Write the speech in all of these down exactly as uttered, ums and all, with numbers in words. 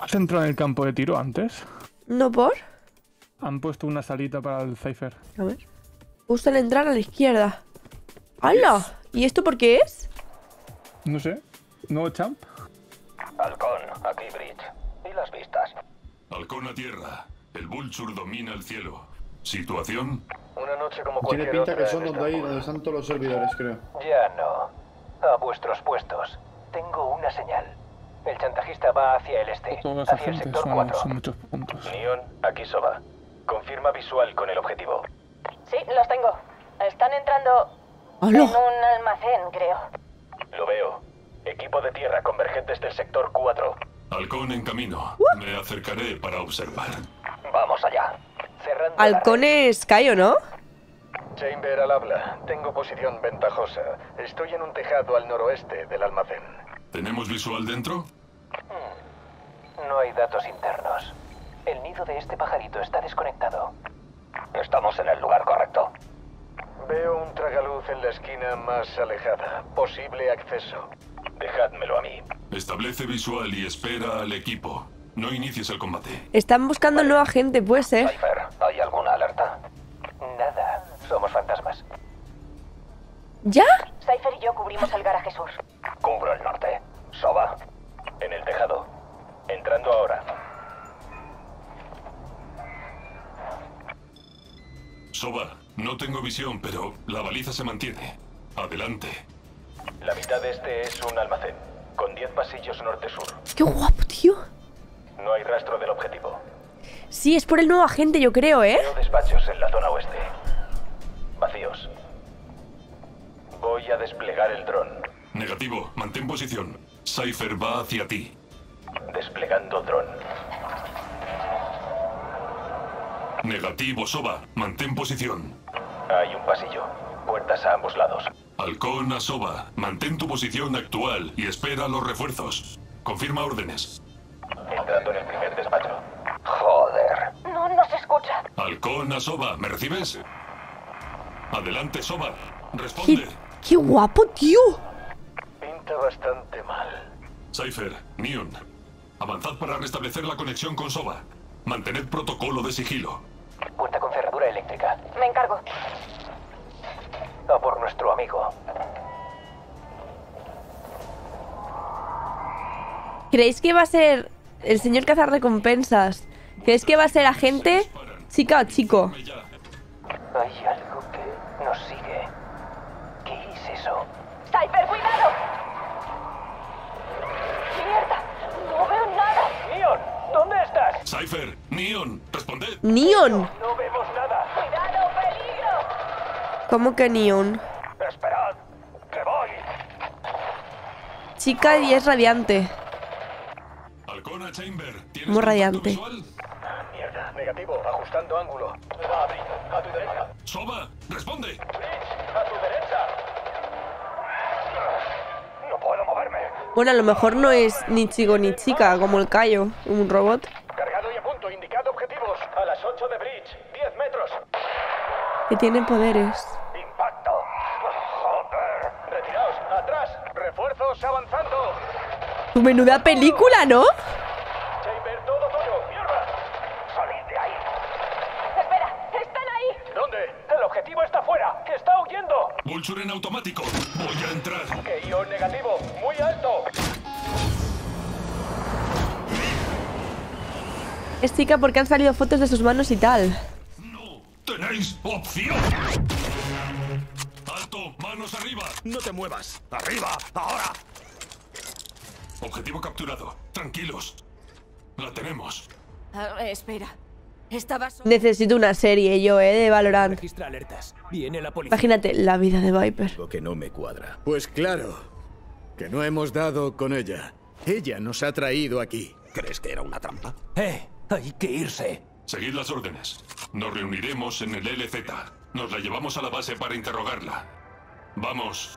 ¿Has entrado en el campo de tiro antes? ¿No por? Han puesto una salita para el Cypher. A ver. Justo al entrar a la izquierda. ¡Hala! ¿Y esto por qué es? No sé. ¿Nuevo champ? Halcón, aquí Bridge. ¿Y las vistas? Halcón a tierra. El Vulture domina el cielo. ¿Situación? Una noche como Tiene cualquier pinta otra que son en donde, hay, Estambul. donde están todos los servidores, creo. Ya no. A vuestros puestos. Tengo una señal. El chantajista va hacia el este, Toda esa hacia el gente sector son, cuatro. son muchos puntos. Neon, aquí Soba. Confirma visual con el objetivo. Sí, los tengo. Están entrando ¡Hala! en un almacén, creo. Lo veo. Equipo de tierra convergentes del sector cuatro. Halcón en camino. Me acercaré para observar. Vamos allá. Cerrando la Halcón es Cayo, ¿no? red. Chamber al habla. Tengo posición ventajosa. Estoy en un tejado al noroeste del almacén. ¿Tenemos visual dentro? No hay datos internos. El nido de este pajarito está desconectado. Estamos en el lugar correcto. Veo un tragaluz en la esquina más alejada. Posible acceso. Dejádmelo a mí. Establece visual y espera al equipo. No inicies el combate. Están buscando nueva gente, puede ser. Cypher, ¿hay alguna alerta? Nada. Somos fantasmas. ¿Ya? Cypher y yo cubrimos el garaje sur. Cubro el norte. Soba. En el tejado. Entrando ahora. Soba, no tengo visión, pero la baliza se mantiene. Adelante. La mitad de este es un almacén. Con diez pasillos norte-sur. ¡Qué guapo, tío! No hay rastro del objetivo. Sí, es por el nuevo agente, yo creo, ¿eh? Veo despachos en la zona oeste. Vacíos. Voy a desplegar el dron. Negativo, mantén posición. Cypher va hacia ti. Desplegando dron. Negativo, Soba, mantén posición. Hay un pasillo. Puertas a ambos lados. Halcón a Soba, mantén tu posición actual y espera los refuerzos. Confirma órdenes. Entrando en el primer despacho. Joder. No, no se escucha. Halcón a Soba, ¿me recibes? Adelante, Soba. ¡Qué, Responde. qué guapo, tío! Pinta bastante mal. Cypher, Neon. Avanzad para restablecer la conexión con Soba. Mantened protocolo de sigilo. Puerta con cerradura eléctrica. Me encargo. A por nuestro amigo. ¿Creéis que va a ser el señor cazarrecompensas? ¿Creéis que va a ser agente? ¿Chica o chico? Hay algo que nos sigue. ¿Qué es eso? Cypher, cuidado. Mierda, no veo nada. ¡Neon! ¿Dónde estás? Cypher, Neon, responded. ¡Neon! No vemos nada. Cuidado, peligro. ¿Cómo que Neon? Esperad, que voy. Chica y es radiante. Halcón a Chamber, ¿tienes Muy contacto radiante. visual? Mierda, negativo, ajustando ángulo. A tu derecha. Soba, responde. Bridge, a tu derecha. No puedo moverme. Bueno, a lo mejor no es ni chico ni chica, como el Cayo, un robot. Cargado y a punto, indicado objetivos. A las ocho de Bridge, diez metros. Que tiene poderes. Impacto. Joder. Retiraos, atrás. Refuerzos avanzando. Tu menuda película, ¿no? Chamber, todo tuyo. Mierda. Salid de ahí. Espera, están ahí. ¿Dónde? El objetivo está fuera. Está huyendo. Vulture en automático. Voy a entrar. Que yo negativo. Muy alto. Es chica porque han salido fotos de sus manos y tal. No tenéis opción. Alto, manos arriba. No te muevas. ¡Arriba! ¡Ahora! Objetivo capturado. Tranquilos. La tenemos. Ah, espera. Estaba so- Necesito una serie yo, eh, de Valorant. Registra alertas. Viene la policía. Imagínate la vida de Viper. Algo que no me cuadra. Pues claro, que no hemos dado con ella. Ella nos ha traído aquí. ¿Crees que era una trampa? ¡Eh! Hay que irse. Seguid las órdenes. Nos reuniremos en el L Z. Nos la llevamos a la base para interrogarla. Vamos.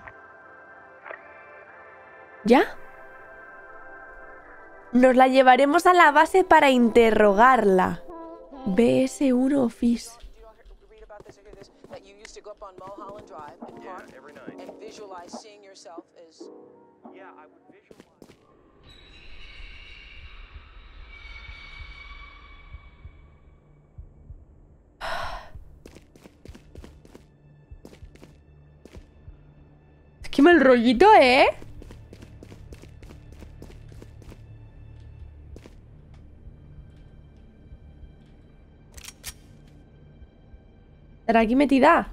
¿Ya? Nos la llevaremos a la base para interrogarla. B S uno Office. read about this, this, that you used to go up on Mulholland Drive and park and visualize seeing yourself as... Yeah, I would visualize... Qué mal rollito, ¿eh? ¿Estará aquí metida?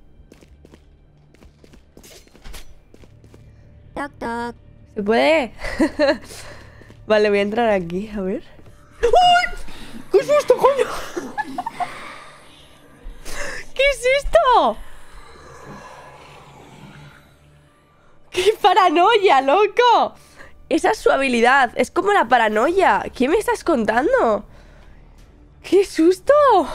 Toc, toc. ¿Se puede? Vale, voy a entrar aquí, a ver. ¡Uy! ¡Qué susto, coño! ¿Qué es esto? ¡Qué paranoia, loco! Esa es su habilidad. Es como la paranoia. ¿Qué me estás contando? ¡Qué susto!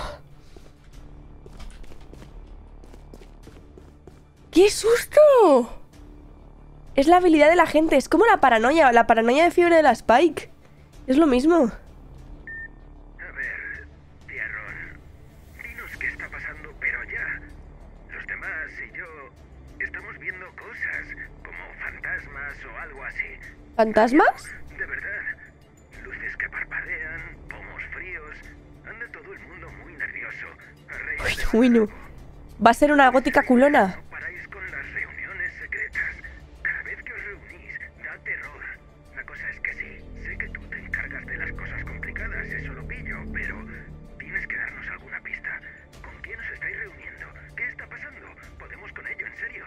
¡Qué susto! Es la habilidad de la gente. Es como la paranoia. La paranoia de fiebre de la Spike. Es lo mismo. A ver, Tiarrón, dinos qué está pasando, pero ya. Los demás y yo estamos viendo cosas, como fantasmas o algo así. ¿Fantasmas? De verdad. Luces que parpadean, pomos fríos. Anda todo el mundo muy nervioso. A raíz de Uy, no. Va a ser una gótica culona. paráis con las reuniones secretas. Cada vez que os reunís, da terror. La cosa es que sí, sé que tú te encargas de las cosas complicadas, eso lo pillo, pero tienes que darnos alguna pista. ¿Con quién os estáis reuniendo? ¿Qué está pasando? ¿Podemos con ello, en serio?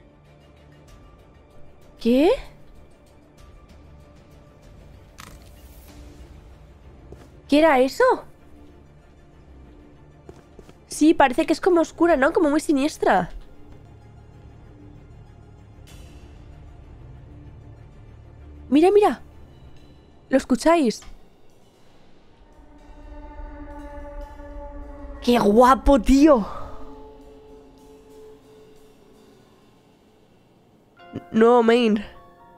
¿Qué? ¿Qué era eso? Sí, parece que es como oscura, ¿no? Como muy siniestra. Mira, mira. ¿Lo escucháis? ¡Qué guapo, tío! No, main.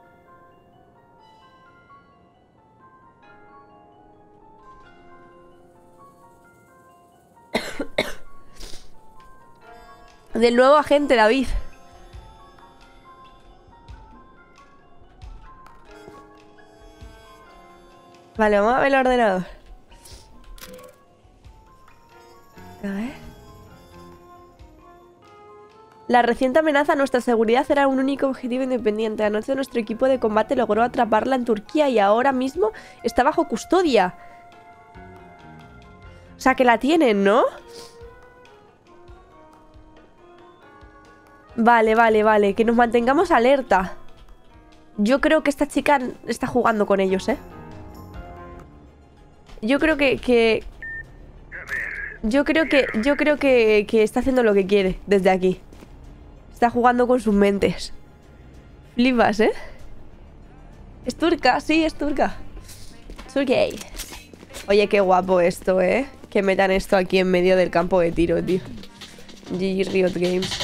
Del nuevo agente, David. Vale, vamos a ver el ordenador. A ver. La reciente amenaza a nuestra seguridad era un único objetivo independiente. Anoche nuestro equipo de combate logró atraparla en Turquía y ahora mismo está bajo custodia. O sea, que la tienen, ¿no? Vale, vale, vale. Que nos mantengamos alerta. Yo creo que esta chica está jugando con ellos, ¿eh? Yo creo que... que... Yo creo que... Yo creo que, que está haciendo lo que quiere desde aquí. Está jugando con sus mentes. Flipas, ¿eh? Es turca, sí, es turca. Turkey. Oye, qué guapo esto, ¿eh? Que metan esto aquí en medio del campo de tiro, tío. G G Riot Games.